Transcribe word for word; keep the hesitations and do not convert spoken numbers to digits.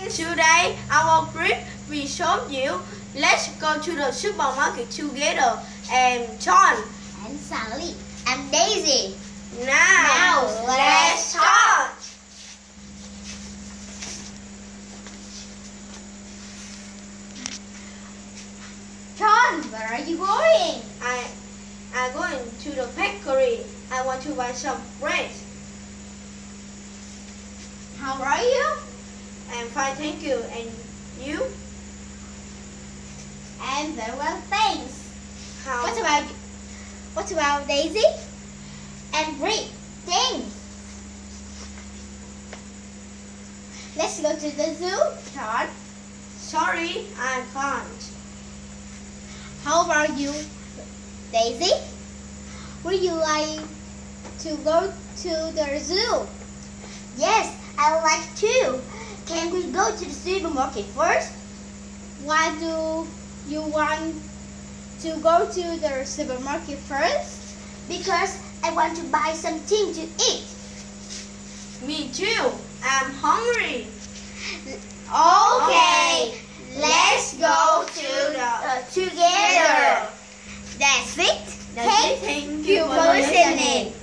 Today, our group will show you. Let's go to the supermarket together. And John. And Sally. And Daisy. Now, Now let's start. John, where are you going? I am going to the bakery. I want to buy some bread. How are you? I'm fine, thank you. And you? I'm very well, thanks. How? What about what about Daisy? And great, thanks. Let's go to the zoo, John. Sorry, I can't. How about you, Daisy? Would you like to go to the zoo? Yes, I would like to. Can we go to the supermarket first? Why do you want to go to the supermarket first? Because I want to buy something to eat. Me too. I'm hungry. Okay, let's go to the uh, together. That's it. That's it. Thank you for listening.